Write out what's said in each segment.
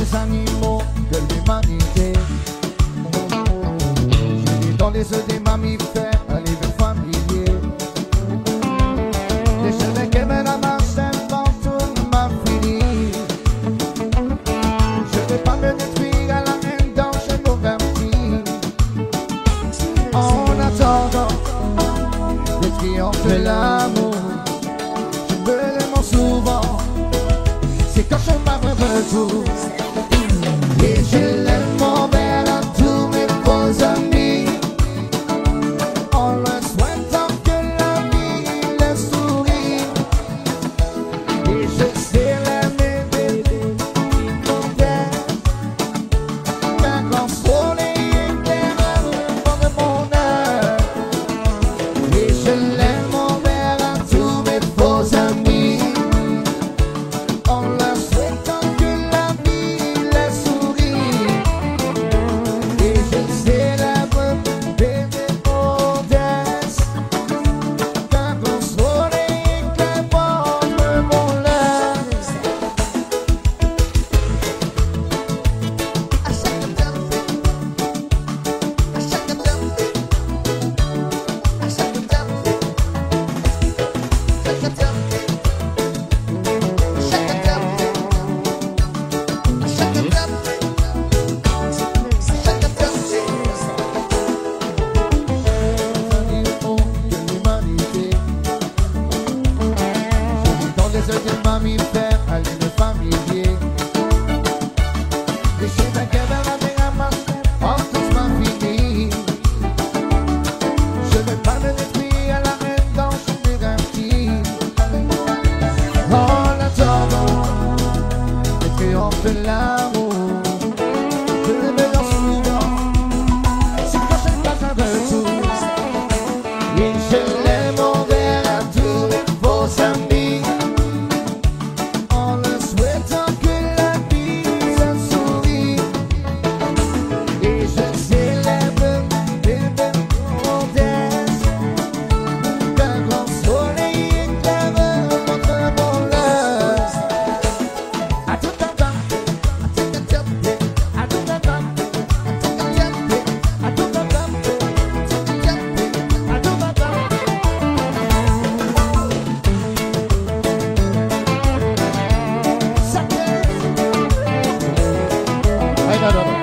les animaux de l'humanité. J'ai vu dans les œufs des mammifères un livre familier. Les cheveux qui mènent à ma chaîne dans toute ma filie. Je ne vais pas me détruire à la haine dont je m'avertis. En attendant les triomphes de l'amour, je me demande souvent, c'est quand je m'abreuve tout. Et je lève mon verre à tous mes beaux amis, en leur souhaitant que la vie les sourit. Et je célèbre mes bébés hypothèses, qu'un grand soleil éclaire le fond de mon âme. Et je lève mon verre à tous mes beaux amis, en leur souhaitant que la vie les sourit. Et je célèbre bébé modeste, qu'un grand soleil éclaire de mon âme. Dans les œufs des mammifères, à l'île familier. Les chemins qui vers la mer à ma chaîne, en tous ma finie. Je ne vais pas me détruire à la haine dont je m'avertis. En attendant les triomphes de l'amour, je me lance souvent, c'est quand je passe un retour. Et je lève mon verre à tous mes beaux amis, en leur souhaitant que la vie leur sourit. Et je célèbre bébé modeste, qu'un grand soleil éclaire notre mon âme. À tout un temps, à tout un temps, à tout un temps, à tout un temps, à tout un temps, à tout un temps. Ay, no, no, no.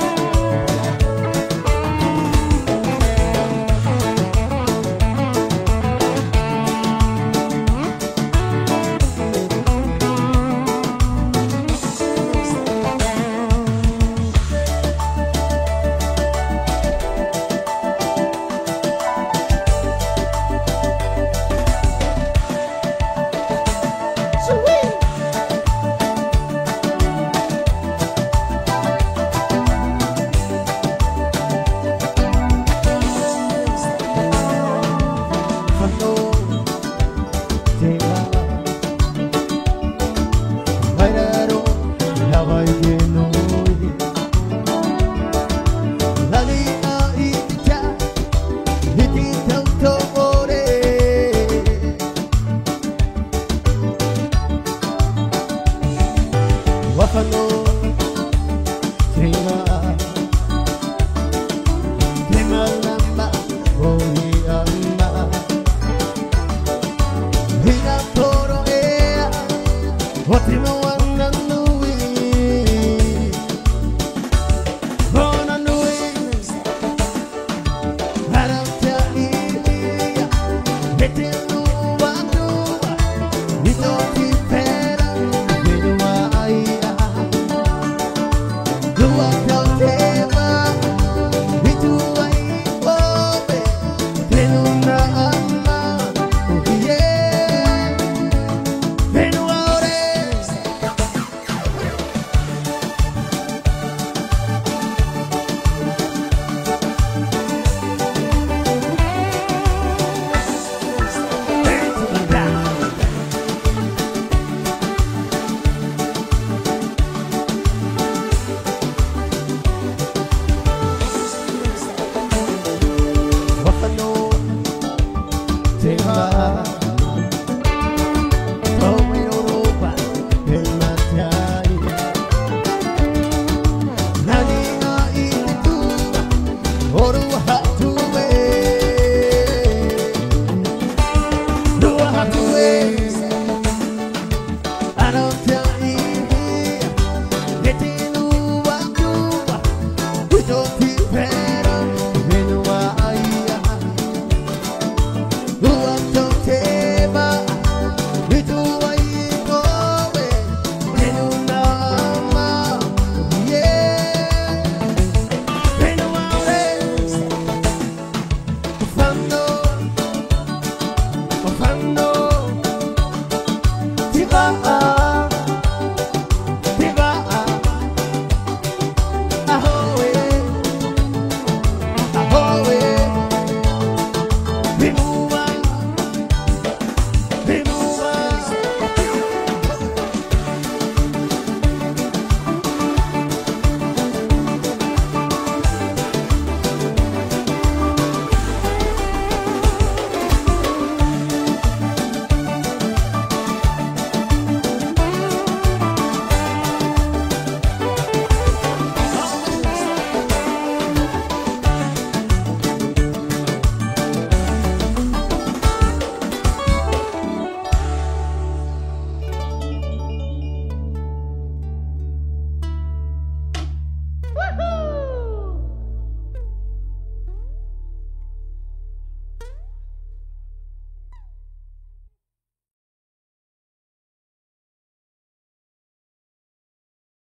Cuando